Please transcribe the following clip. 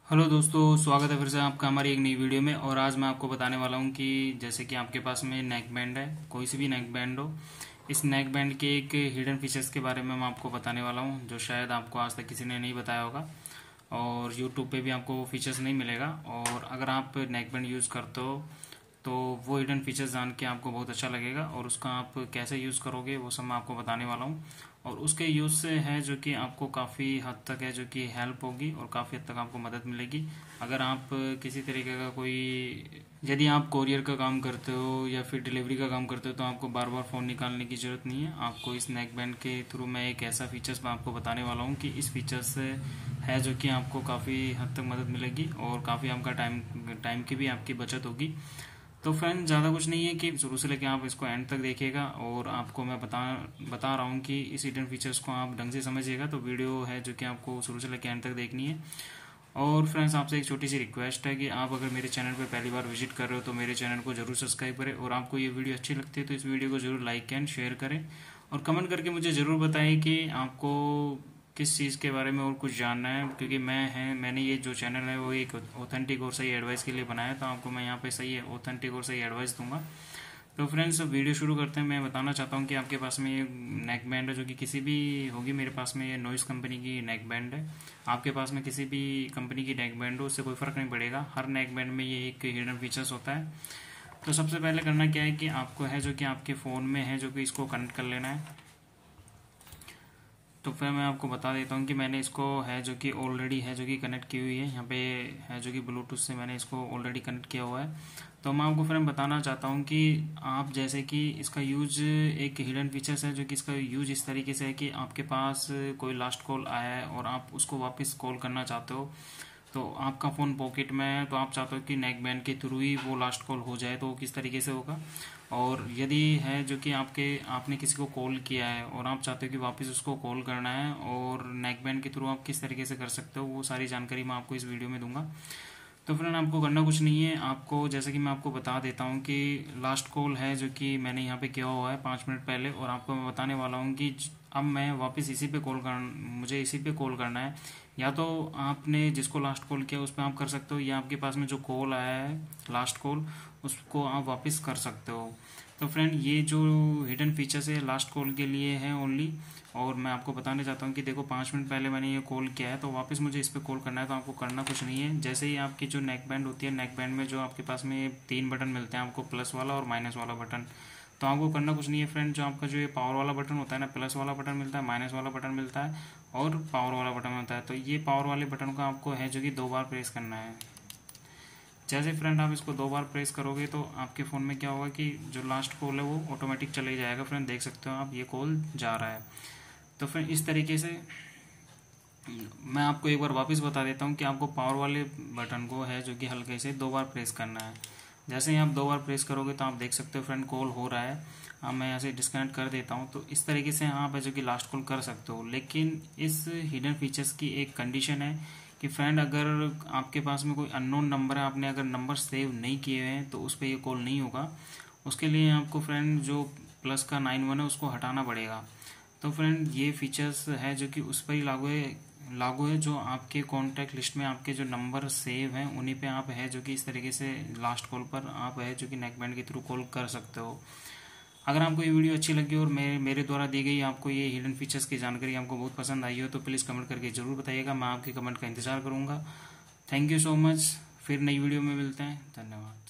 Hello दोस्तों, स्वागत है फिर से आपका हमारी एक नई वीडियो में। और आज मैं आपको बताने वाला हूँ कि जैसे कि आपके पास में नेक बैंड है, कोई सी भी नेक बैंड हो, इस नेक बैंड के एक हिडन फीचर्स के बारे में मैं आपको बताने वाला हूँ जो शायद आपको आज तक किसी ने नहीं बताया होगा और यूट्यूब पे भी आपको वो फीचर्स नहीं मिलेगा। और अगर आप नेक बैंड यूज़ करते हो तो वो हिडन फीचर्स जान के आपको बहुत अच्छा लगेगा और उसका आप कैसे यूज़ करोगे वो सब मैं आपको बताने वाला हूँ। और उसके यूज़ से है जो कि आपको काफ़ी हद तक है जो कि हेल्प होगी और काफ़ी हद तक आपको मदद मिलेगी। अगर आप किसी तरीके का कोई, यदि आप कोरियर का काम करते हो या फिर डिलीवरी का काम करते हो तो आपको बार बार फ़ोन निकालने की ज़रूरत नहीं है। आपको इस नेक बैंड के थ्रू मैं एक ऐसा फीचर्स मैं आपको बताने वाला हूँ कि इस फीचर्स से है जो कि आपको काफ़ी हद तक मदद मिलेगी और काफ़ी आपका टाइम की भी आपकी बचत होगी। तो फ्रेंड, ज़्यादा कुछ नहीं है कि शुरू से लेकर आप इसको एंड तक देखिएगा और आपको मैं बता रहा हूँ कि इस हिडन फीचर्स को आप ढंग से समझिएगा। तो वीडियो है जो कि आपको शुरू से लेकर एंड तक देखनी है। और फ्रेंड्स, आपसे एक छोटी सी रिक्वेस्ट है कि आप अगर मेरे चैनल पर पहली बार विजिट कर रहे हो तो मेरे चैनल को जरूर सब्सक्राइब करें और आपको ये वीडियो अच्छी लगती है तो इस वीडियो को जरूर लाइक एंड शेयर करें और कमेंट करके मुझे ज़रूर बताएं कि आपको किस चीज़ के बारे में और कुछ जानना है। क्योंकि मैंने ये जो चैनल है वो एक ऑथेंटिक और सही एडवाइस के लिए बनाया है, तो आपको मैं यहाँ पे सही ऑथेंटिक और सही एडवाइस दूंगा। तो फ्रेंड्स, वीडियो शुरू करते हैं। मैं बताना चाहता हूँ कि आपके पास में ये नेक बैंड है जो कि किसी भी होगी, मेरे पास में ये नॉइस कंपनी की नेक बैंड है। आपके पास में किसी भी कंपनी की नेक बैंड हो उससे कोई फ़र्क नहीं पड़ेगा, हर नेक बैंड में ये एक हिडन फीचर्स होता है। तो सबसे पहले करना क्या है कि आपको है जो कि आपके फ़ोन में है जो कि इसको कनेक्ट कर लेना है। तो फिर मैं आपको बता देता हूँ कि मैंने इसको है जो कि ऑलरेडी है जो कि कनेक्ट की हुई है, यहाँ पे है जो कि ब्लूटूथ से मैंने इसको ऑलरेडी कनेक्ट किया हुआ है। तो मैं आपको फिर बताना चाहता हूँ कि आप जैसे कि इसका यूज एक हिडन फीचर्स है जो कि इसका यूज इस तरीके से है कि आपके पास कोई लास्ट कॉल आया है और आप उसको वापस कॉल करना चाहते हो, तो आपका फ़ोन पॉकेट में है तो आप चाहते हो कि नेक बैंड के थ्रू ही वो लास्ट कॉल हो जाए, तो वो किस तरीके से होगा। और यदि है जो कि आपने किसी को कॉल किया है और आप चाहते हो कि वापस उसको कॉल करना है और नेक बैंड के थ्रू आप किस तरीके से कर सकते हो, वो सारी जानकारी मैं आपको इस वीडियो में दूंगा। तो फ्रेंड, आपको करना कुछ नहीं है। आपको जैसे कि मैं आपको बता देता हूँ कि लास्ट कॉल है जो कि मैंने यहाँ पे किया हुआ है 5 मिनट पहले, और आपको मैं बताने वाला हूँ कि अब मैं वापस मुझे इसी पे कॉल करना है। या तो आपने जिसको लास्ट कॉल किया उस पर आप कर सकते हो, या आपके पास में जो कॉल आया है लास्ट कॉल उसको आप वापस कर सकते हो। तो फ्रेंड, ये जो हिडन फीचर्स है लास्ट कॉल के लिए है ओनली। और मैं आपको बताने चाहता हूँ कि देखो 5 मिनट पहले मैंने ये कॉल किया है तो वापस मुझे इस पर कॉल करना है, तो आपको करना कुछ नहीं है। जैसे ही आपकी जो नेक बैंड होती है, नेक बैंड में जो आपके पास में 3 बटन मिलते हैं आपको, प्लस वाला और माइनस वाला बटन। तो आपको करना कुछ नहीं है फ्रेंड, जो आपका जो ये पावर वाला बटन होता है ना, प्लस वाला बटन मिलता है, माइनस वाला बटन मिलता है और पावर वाला बटन होता है। तो ये पावर वाले बटन को आपको है जो कि 2 बार प्रेस करना है। जैसे फ्रेंड आप इसको 2 बार प्रेस करोगे तो आपके फ़ोन में क्या होगा कि जो लास्ट कॉल है वो ऑटोमेटिक चले जाएगा। फ्रेंड, देख सकते हो आप, ये कॉल जा रहा है। तो फ्रेंड, इस तरीके से मैं आपको एक बार वापस बता देता हूँ कि आपको पावर वाले बटन को है जो कि हल्के से 2 बार प्रेस करना है। जैसे ही आप 2 बार प्रेस करोगे तो आप देख सकते हो फ्रेंड, कॉल हो रहा है। अब मैं यहाँ से डिस्कनेक्ट कर देता हूँ। तो इस तरीके से आप है जो कि लास्ट कॉल कर सकते हो। लेकिन इस हिडन फीचर्स की एक कंडीशन है कि फ्रेंड, अगर आपके पास में कोई अननोन नंबर है, आपने अगर नंबर सेव नहीं किए हैं तो उस पर ये कॉल नहीं होगा। उसके लिए आपको फ्रेंड जो प्लस का 91 है उसको हटाना पड़ेगा। तो फ्रेंड, ये फीचर्स है जो कि उस पर ही लागू है जो आपके कॉन्टैक्ट लिस्ट में आपके जो नंबर सेव हैं उन्हीं पे आप है जो कि इस तरीके से लास्ट कॉल पर आप है जो कि नेक बैंड के थ्रू कॉल कर सकते हो। अगर आपको ये वीडियो अच्छी लगी और मेरे द्वारा दी गई आपको ये हिडन फीचर्स की जानकारी आपको बहुत पसंद आई हो तो प्लीज़ कमेंट करके ज़रूर बताइएगा। मैं आपके कमेंट का इंतज़ार करूँगा। Thank you so much. फिर नई वीडियो में मिलते हैं। धन्यवाद।